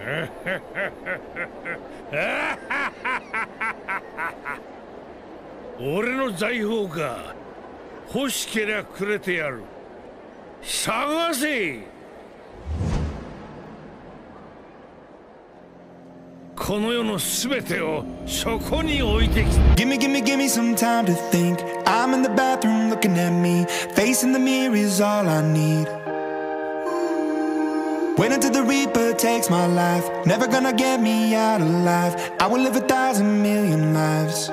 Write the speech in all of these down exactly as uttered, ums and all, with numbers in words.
俺の財宝か。欲しけりゃくれてやる。探せ。この世のすべてをそこに置いてきた。 Give me, give me, give me some time to think. I'm in the bathroom looking at me. Facing the mirror is all I need. Wait until the Reaper takes my life. Never gonna get me out alive. I will live a thousand million lives.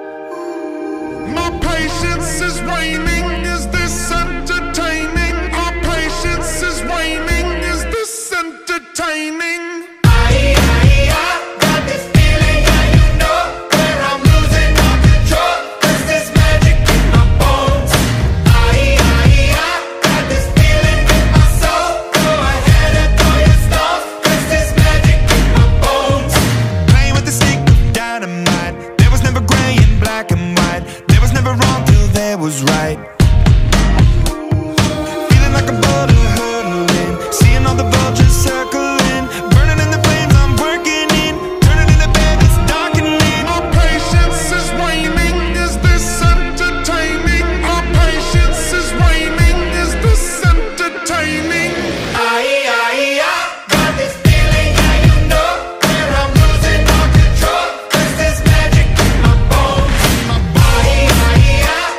My patience is waning. Is this entertaining? Our patience is waning. Is this entertaining? Was right. Feeling like a boulder hurtling, seeing all the vultures circling, burning in the flames I'm working in, turning in the bed it's darkening. Our patience is waning. Is this entertaining? Our patience is waning. Is this entertaining? I, I, I got this feeling, yeah, you know, where I'm losing all control. Cause there's magic in my bones. My body, I, I, I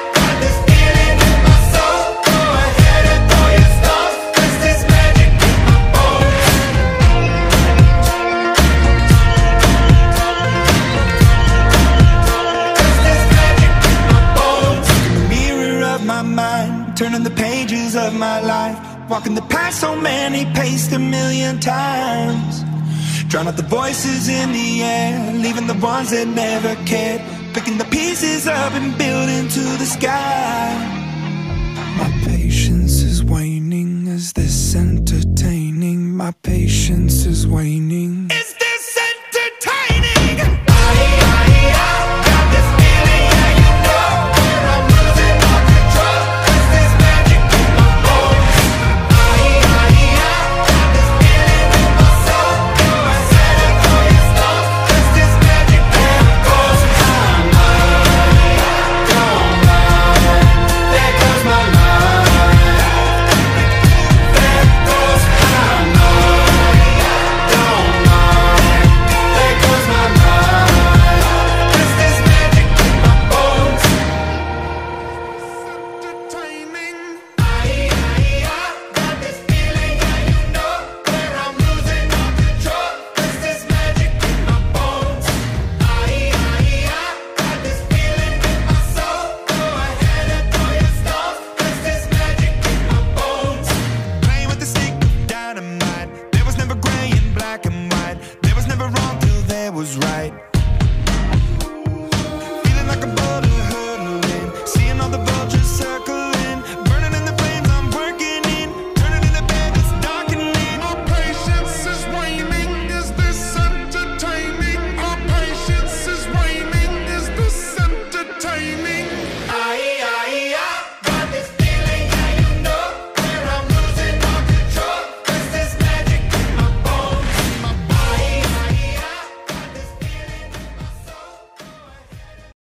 turning the pages of my life, walking the path so many paced a million times. Drown out the voices in the air, leaving the ones that never cared, picking the pieces up and building to the sky. My patience is waning. Is this entertaining? My patience is waning.